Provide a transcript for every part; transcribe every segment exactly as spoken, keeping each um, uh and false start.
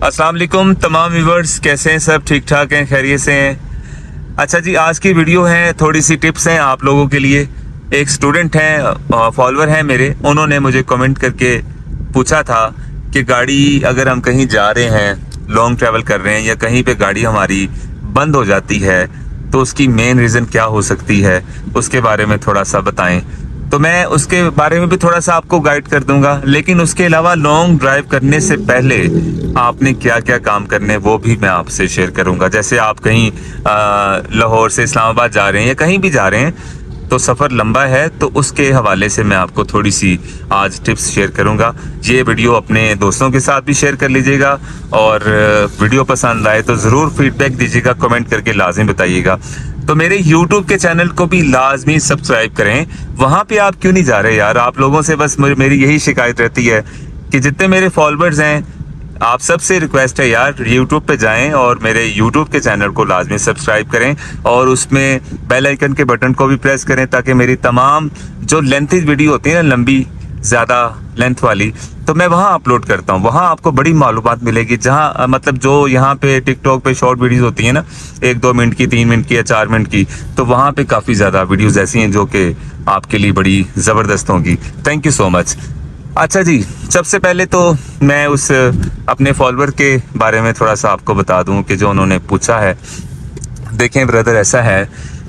अस्सलाम वालेकुम तमाम व्यूवर्स, कैसे हैं? सब ठीक ठाक हैं, खैरियत से हैं? अच्छा जी, आज की वीडियो है, थोड़ी सी टिप्स हैं आप लोगों के लिए। एक स्टूडेंट हैं, फॉलोअर हैं मेरे, उन्होंने मुझे कमेंट करके पूछा था कि गाड़ी अगर हम कहीं जा रहे हैं, लॉन्ग ट्रैवल कर रहे हैं या कहीं पे गाड़ी हमारी बंद हो जाती है तो उसकी मेन रीज़न क्या हो सकती है, उसके बारे में थोड़ा सा बताएं। तो मैं उसके बारे में भी थोड़ा सा आपको गाइड कर दूंगा, लेकिन उसके अलावा लॉन्ग ड्राइव करने से पहले आपने क्या क्या काम करने वो भी मैं आपसे शेयर करूंगा। जैसे आप कहीं लाहौर से इस्लामाबाद जा रहे हैं या कहीं भी जा रहे हैं तो सफ़र लंबा है, तो उसके हवाले से मैं आपको थोड़ी सी आज टिप्स शेयर करूंगा। ये वीडियो अपने दोस्तों के साथ भी शेयर कर लीजिएगा और वीडियो पसंद आए तो ज़रूर फीडबैक दीजिएगा, कमेंट करके लाजिम बताइएगा। तो मेरे यूट्यूब के चैनल को भी लाजमी सब्सक्राइब करें। वहाँ पे आप क्यों नहीं जा रहे यार? आप लोगों से बस मेरी यही शिकायत रहती है कि जितने मेरे फॉलोअर्स हैं, आप सबसे रिक्वेस्ट है यार, यूट्यूब पे जाएं और मेरे यूट्यूब के चैनल को लाजमी सब्सक्राइब करें और उसमें बेल आइकन के बटन को भी प्रेस करें ताकि मेरी तमाम जो लेंथी वीडियो होती है ना, लंबी ज़्यादा लेंथ वाली, तो मैं वहाँ अपलोड करता हूँ। वहाँ आपको बड़ी मालूमात मिलेगी। जहाँ मतलब जो यहाँ पे टिकटॉक पे शॉर्ट वीडियोस होती हैं ना, एक दो मिनट की, तीन मिनट की या चार मिनट की, तो वहाँ पे काफ़ी ज़्यादा वीडियोस ऐसी हैं जो कि आपके लिए बड़ी ज़बरदस्त होंगी। Thank you so much. अच्छा जी, सबसे पहले तो मैं उस अपने फॉलोअर के बारे में थोड़ा सा आपको बता दूं कि जो उन्होंने पूछा है। देखें ब्रदर, ऐसा है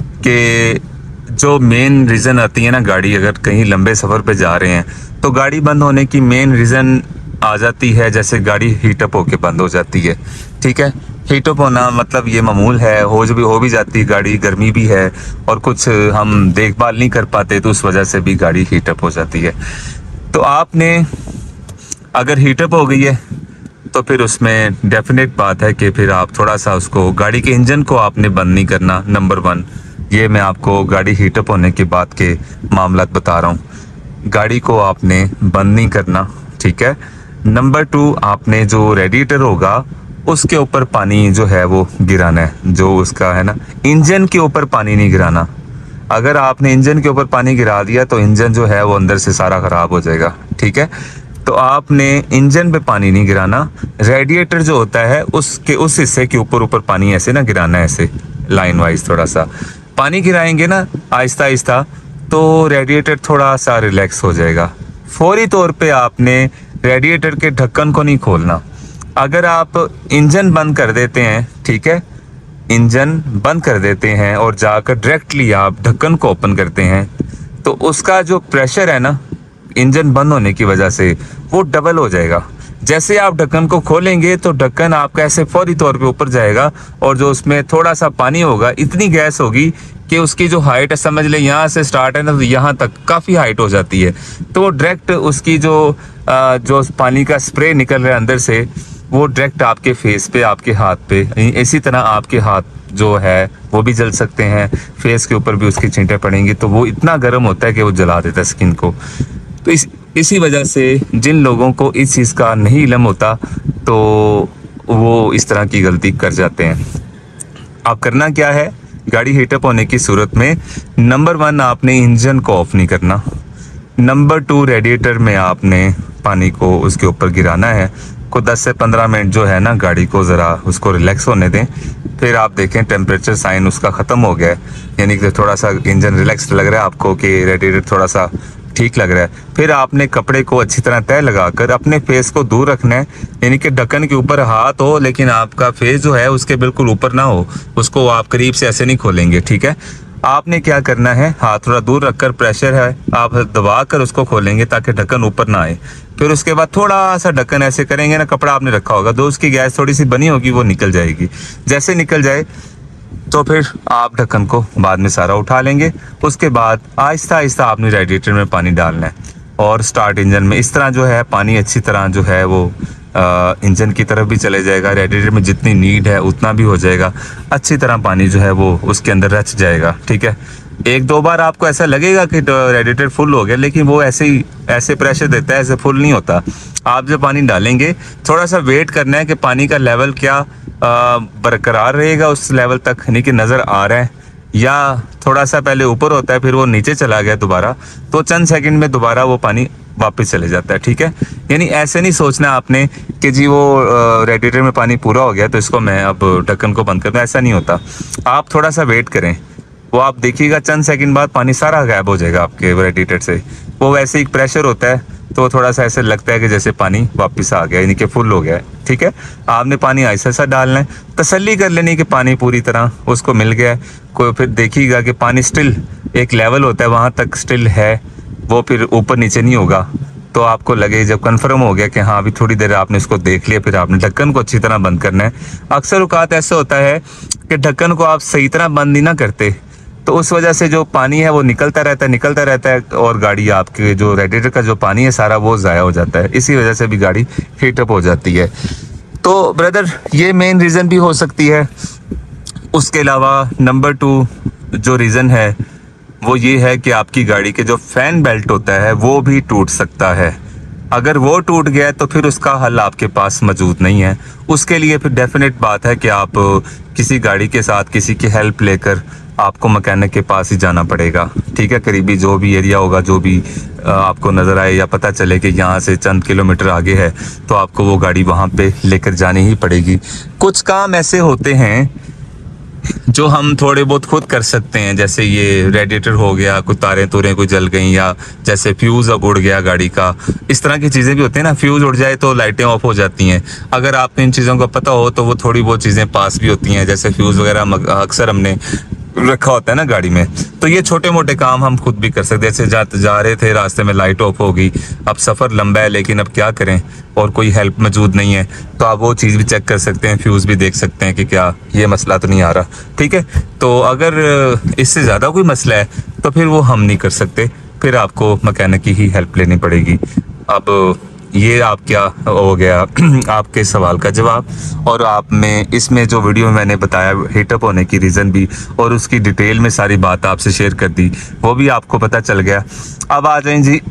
कि जो मेन रीज़न आती है ना, गाड़ी अगर कहीं लंबे सफ़र पे जा रहे हैं तो गाड़ी बंद होने की मेन रीज़न आ जाती है, जैसे गाड़ी हीटअप होके बंद हो जाती है। ठीक है, हीटअप होना मतलब ये मामूल है, हो जो भी हो भी जाती है, गाड़ी गर्मी भी है और कुछ हम देखभाल नहीं कर पाते तो उस वजह से भी गाड़ी हीटअप हो जाती है। तो आपने अगर हीटअप हो गई है तो फिर उसमें डेफिनेट बात है कि फिर आप थोड़ा सा उसको, गाड़ी के इंजन को आपने बंद नहीं करना। नंबर वन, ये मैं आपको गाड़ी हीटअप होने के बाद के मामला बता रहा हूँ। गाड़ी को आपने बंद नहीं करना, ठीक है। नंबर टू, आपने जो रेडिएटर होगा उसके ऊपर पानी जो है वो गिराना है, जो उसका है ना, इंजन के ऊपर पानी नहीं गिराना। अगर आपने इंजन के ऊपर पानी गिरा दिया तो इंजन जो है वो अंदर से सारा ख़राब हो जाएगा। ठीक है, तो आपने इंजन पे पानी नहीं गिराना, रेडिएटर जो होता है उसके उस हिस्से के ऊपर ऊपर पानी ऐसे ना गिराना है, ऐसे लाइन वाइज थोड़ा सा पानी गिराएंगे ना आहिस्ता आहिस्ता, तो रेडिएटर थोड़ा सा रिलैक्स हो जाएगा। फौरी तौर पे आपने रेडिएटर के ढक्कन को नहीं खोलना। अगर आप इंजन बंद कर देते हैं, ठीक है, इंजन बंद कर देते हैं और जाकर डायरेक्टली आप ढक्कन को ओपन करते हैं तो उसका जो प्रेशर है ना, इंजन बंद होने की वजह से वो डबल हो जाएगा। जैसे आप ढक्कन को खोलेंगे तो ढक्कन आपका ऐसे फौरी तौर पे ऊपर जाएगा और जो उसमें थोड़ा सा पानी होगा, इतनी गैस होगी कि उसकी जो हाइट है, समझ ले यहाँ से स्टार्ट है ना, तो यहाँ तक काफ़ी हाइट हो जाती है। तो डायरेक्ट उसकी जो जो पानी का स्प्रे निकल रहा है अंदर से, वो डायरेक्ट आपके फेस पे, आपके हाथ पे, इसी तरह आपके हाथ जो है वो भी जल सकते हैं, फेस के ऊपर भी उसकी छींटें पड़ेंगी, तो वो इतना गर्म होता है कि वो जला देता है स्किन को। तो इस इसी वजह से जिन लोगों को इस चीज़ का नहीं इल्म होता तो वो इस तरह की गलती कर जाते हैं। अब करना क्या है, गाड़ी हीटअप होने की सूरत में नंबर वन, आपने इंजन को ऑफ नहीं करना। नंबर टू, रेडिएटर में आपने पानी को उसके ऊपर गिराना है। को दस से पंद्रह मिनट जो है ना, गाड़ी को ज़रा उसको रिलैक्स होने दें। फिर आप देखें टेम्परेचर साइन उसका ख़त्म हो गया है, यानी कि थोड़ा सा इंजन रिलैक्स लग रहा है आपको कि रेडिएटर थोड़ा सा ठीक लग रहा है। फिर आपने कपड़े को अच्छी तरह तय लगाकर अपने फेस को दूर रखना है, यानी कि ढक्कन के ऊपर हाथ हो लेकिन आपका फेस जो है उसके बिल्कुल ऊपर ना हो, उसको आप करीब से ऐसे नहीं खोलेंगे। ठीक है, आपने क्या करना है, हाथ थोड़ा दूर रखकर, प्रेशर है आप दबा कर उसको खोलेंगे ताकि ढक्कन ऊपर ना आए। फिर उसके बाद थोड़ा सा ढक्कन ऐसे करेंगे ना, कपड़ा आपने रखा होगा तो उसकी गैस थोड़ी सी बनी होगी, वो निकल जाएगी। जैसे निकल जाए तो फिर आप ढक्कन को बाद में सारा उठा लेंगे। उसके बाद आहिस्ता आहिस्ता आपने रेडिएटर में पानी डालना है और स्टार्ट इंजन में। इस तरह जो है पानी अच्छी तरह जो है वो आ, इंजन की तरफ भी चले जाएगा, रेडिएटर में जितनी नीड है उतना भी हो जाएगा, अच्छी तरह पानी जो है वो उसके अंदर रच जाएगा। ठीक है, एक दो बार आपको ऐसा लगेगा कि रेडिएटर फुल हो गया, लेकिन वो ऐसे ही ऐसे प्रेशर देता है, ऐसे फुल नहीं होता। आप जब पानी डालेंगे थोड़ा सा वेट करना है कि पानी का लेवल क्या बरकरार रहेगा उस लेवल तक, यानी कि नज़र आ रहा है, या थोड़ा सा पहले ऊपर होता है फिर वो नीचे चला गया दोबारा, तो चंद सेकंड में दोबारा वो पानी वापस चले जाता है। ठीक है, यानी ऐसे नहीं सोचना आपने कि जी वो रेडिएटर में पानी पूरा हो गया तो इसको मैं अब ढक्कन को बंद कर दूं, ऐसा नहीं होता। आप थोड़ा सा वेट करें, वो आप देखिएगा चंद सेकंड बाद पानी सारा गायब हो जाएगा आपके रेडिएटर से। वो वैसे ही प्रेशर होता है तो थोड़ा सा ऐसे लगता है कि जैसे पानी वापस आ गया, यानी कि फुल हो गया है। ठीक है, आपने पानी ऐसा ऐसा डालना है, तसल्ली कर लेनी कि पानी पूरी तरह उसको मिल गया है। कोई फिर देखिएगा कि पानी स्टिल एक लेवल होता है वहाँ तक स्टिल है, वो फिर ऊपर नीचे नहीं होगा। तो आपको लगे जब कंफर्म हो गया कि हाँ अभी थोड़ी देर आपने इसको देख लिया, फिर आपने ढक्कन को अच्छी तरह बंद करना है। अक्सर औकात ऐसा होता है कि ढक्कन को आप सही तरह बंद नहीं ना करते, तो उस वजह से जो पानी है वो निकलता रहता है निकलता रहता है और गाड़ी आपके जो रेडिएटर का जो पानी है सारा वो ज़ाया हो जाता है। इसी वजह से भी गाड़ी हीटअप हो जाती है। तो ब्रदर ये मेन रीज़न भी हो सकती है। उसके अलावा नंबर टू जो रीज़न है वो ये है कि आपकी गाड़ी के जो फैन बेल्ट होता है वो भी टूट सकता है। अगर वो टूट गया तो फिर उसका हल आपके पास मौजूद नहीं है। उसके लिए फिर डेफिनेट बात है कि आप किसी गाड़ी के साथ किसी की हेल्प लेकर आपको मैकेनिक के पास ही जाना पड़ेगा। ठीक है, करीबी जो भी एरिया होगा, जो भी आपको नज़र आए या पता चले कि यहाँ से चंद किलोमीटर आगे है, तो आपको वो गाड़ी वहाँ पे लेकर जानी ही पड़ेगी। कुछ काम ऐसे होते हैं जो हम थोड़े बहुत खुद कर सकते हैं, जैसे ये रेडिएटर हो गया, कुछ तारें तूरें कोई जल गई, या जैसे फ्यूज़ अब उड़ गया गाड़ी का, इस तरह की चीज़ें भी होती हैं ना। फ्यूज़ उड़ जाए तो लाइटें ऑफ हो जाती हैं। अगर आपको इन चीज़ों का पता हो तो वो थोड़ी बहुत चीज़ें पास भी होती हैं, जैसे फ्यूज़ वगैरह अक्सर हमने रखा होता है ना गाड़ी में। तो ये छोटे मोटे काम हम खुद भी कर सकते हैं। जैसे जा, जा रहे थे रास्ते में लाइट ऑफ हो गई, अब सफ़र लंबा है लेकिन अब क्या करें और कोई हेल्प मौजूद नहीं है, तो आप वो चीज़ भी चेक कर सकते हैं, फ्यूज़ भी देख सकते हैं कि क्या ये मसला तो नहीं आ रहा। ठीक है, तो अगर इससे ज़्यादा कोई मसला है तो फिर वो हम नहीं कर सकते, फिर आपको मैकेनिक की ही हेल्प लेनी पड़ेगी। अब ये आप क्या हो गया आपके सवाल का जवाब, और आप में इसमें जो वीडियो में मैंने बताया हीटअप होने की रीज़न भी और उसकी डिटेल में सारी बात आपसे शेयर कर दी, वो भी आपको पता चल गया। अब आ जाएं जी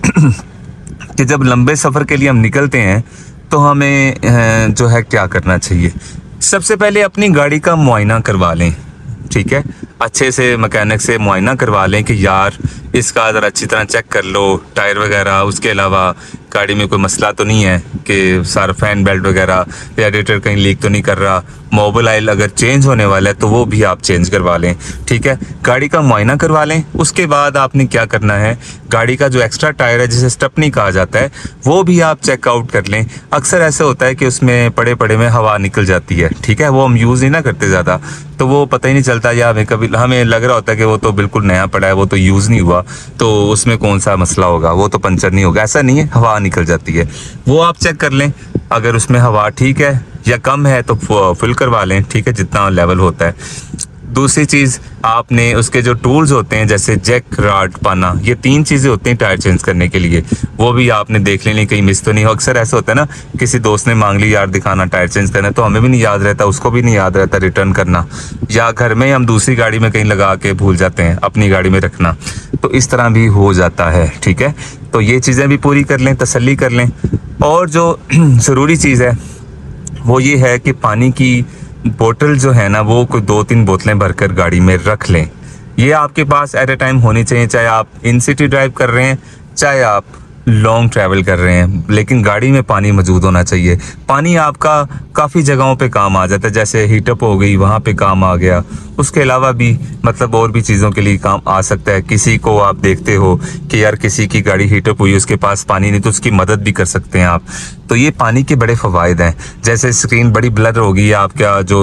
कि जब लंबे सफ़र के लिए हम निकलते हैं तो हमें जो है क्या करना चाहिए। सबसे पहले अपनी गाड़ी का मुआयना करवा लें। ठीक है, अच्छे से मैकेनिक से मुआयना करवा लें कि यार इसका ज़रा अच्छी तरह चेक कर लो, टायर वगैरह। उसके अलावा गाड़ी में कोई मसला तो नहीं है कि सारा फैन बेल्ट वगैरह, रेडिएटर कहीं लीक तो नहीं कर रहा, मोबिल ऑयल अगर चेंज होने वाला है तो वो भी आप चेंज करवा लें। ठीक है, गाड़ी का मुआयना करवा लें। उसके बाद आपने क्या करना है, गाड़ी का जो एक्स्ट्रा टायर है जिसे स्टेपनी कहा जाता है वो भी आप चेकआउट कर लें। अक्सर ऐसा होता है कि उसमें पड़े पड़े में हवा निकल जाती है। ठीक है, वो हम यूज़ नहीं ना करते ज़्यादा, तो वो पता ही नहीं चलता, या हमें कभी हमें लग रहा होता है कि वो तो बिल्कुल नया पड़ा है, वो तो यूज़ नहीं हुआ, तो उसमें कौन सा मसला होगा, वो तो पंचर नहीं होगा। ऐसा नहीं है, हवा निकल जाती है, वो आप चेक कर लें। अगर उसमें हवा ठीक है या कम है तो फुल करवा लें। ठीक है, जितना लेवल होता है। दूसरी चीज़, आपने उसके जो टूल्स होते हैं जैसे जैक, राड, पाना, ये तीन चीज़ें होती हैं टायर चेंज करने के लिए, वो भी आपने देख लेनी कहीं मिस तो नहीं हो। अक्सर ऐसा होता है ना, किसी दोस्त ने मांग ली यार दिखाना टायर चेंज करना, तो हमें भी नहीं याद रहता, उसको भी नहीं याद रहता रिटर्न करना, या घर में हम दूसरी गाड़ी में कहीं लगा के भूल जाते हैं अपनी गाड़ी में रखना, तो इस तरह भी हो जाता है। ठीक है, तो ये चीज़ें भी पूरी कर लें, तसल्ली कर लें। और जो ज़रूरी चीज़ है वो ये है कि पानी की बोतल जो है ना वो कोई दो तीन बोतलें भरकर गाड़ी में रख लें। ये आपके पास एट ए टाइम होनी चाहिए, चाहे आप इन सिटी ड्राइव कर रहे हैं चाहे आप लॉन्ग ट्रैवल कर रहे हैं, लेकिन गाड़ी में पानी मौजूद होना चाहिए। पानी आपका काफ़ी जगहों पे काम आ जाता है, जैसे हीटअप हो गई वहाँ पे काम आ गया। उसके अलावा भी मतलब और भी चीज़ों के लिए काम आ सकता है। किसी को आप देखते हो कि यार किसी की गाड़ी हीटअप हुई, उसके पास पानी नहीं, तो उसकी मदद भी कर सकते हैं आप। तो ये पानी के बड़े फ़वाइद हैं। जैसे स्क्रीन बड़ी ब्लर होगी, आपका जो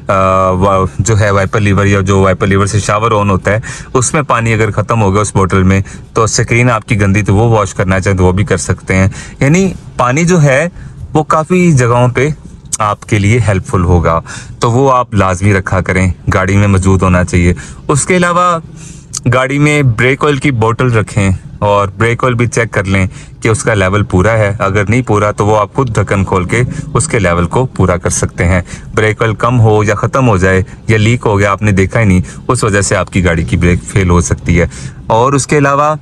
आ, जो है वाइपर लीवर, या जो वाइपर लीवर से शावर ऑन होता है उसमें पानी अगर ख़त्म हो गया उस बोतल में, तो स्क्रीन आपकी गंदी, तो वो वॉश करना चाहें तो वो भी कर सकते हैं। यानी पानी जो है वो काफ़ी जगहों पे आपके लिए हेल्पफुल होगा, तो वो आप लाजमी रखा करें, गाड़ी में मौजूद होना चाहिए। उसके अलावा गाड़ी में ब्रेक ऑयल की बोतल रखें और ब्रेक ऑयल भी चेक कर लें कि उसका लेवल पूरा है। अगर नहीं पूरा तो वो आप खुद ढक्कन खोल के उसके लेवल को पूरा कर सकते हैं। ब्रेक ऑयल कम हो या ख़त्म हो जाए या लीक हो गया, आपने देखा ही नहीं, उस वजह से आपकी गाड़ी की ब्रेक फेल हो सकती है। और उसके अलावा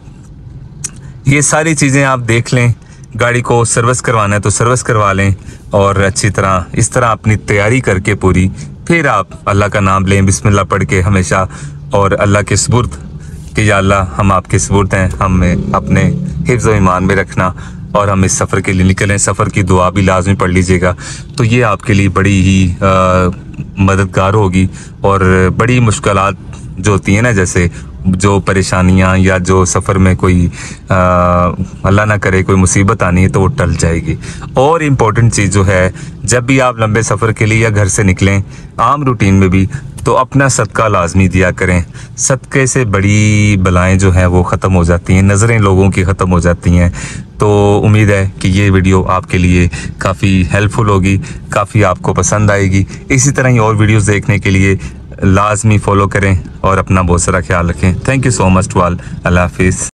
ये सारी चीज़ें आप देख लें। गाड़ी को सर्विस करवाना है तो सर्विस करवा लें, और अच्छी तरह इस तरह अपनी तैयारी करके पूरी, फिर आप अल्लाह का नाम लें बिस्मिल्लाह पढ़ के हमेशा, और अल्लाह के सुपुर्द कि या अल्लाह हम आपके सुपुर्द हैं, हमें अपने हिफ्ज़ व ईमान में रखना। और हम इस सफ़र के लिए निकलें। सफ़र की दुआ भी लाजमी पढ़ लीजिएगा, तो ये आपके लिए बड़ी ही आ, मददगार होगी। और बड़ी मुश्किलात जो होती हैं ना, जैसे जो परेशानियां या जो सफ़र में कोई अल्लाह ना करे कोई मुसीबत आनी है, तो वो टल जाएगी। और इम्पोर्टेंट चीज़ जो है, जब भी आप लंबे सफ़र के लिए या घर से निकलें आम रूटीन में भी, तो अपना सदका लाजमी दिया करें। सदक़े से बड़ी बलाएं जो हैं वो ख़त्म हो जाती हैं, नज़रें लोगों की ख़त्म हो जाती हैं। तो उम्मीद है कि ये वीडियो आपके लिए काफ़ी हेल्पफुल होगी, काफ़ी आपको पसंद आएगी। इसी तरह ही और वीडियोस देखने के लिए लाजमी फॉलो करें और अपना बहुत सारा ख्याल रखें। Thank you so much to all. अल्लाह हाफिज़।